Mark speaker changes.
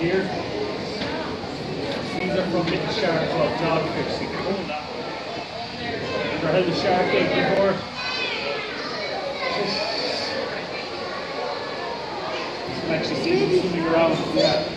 Speaker 1: here. These are from Little Shark Club Dogfish. You can hold that one. Ever held a shark egg before? You can actually see them swimming around. Yeah.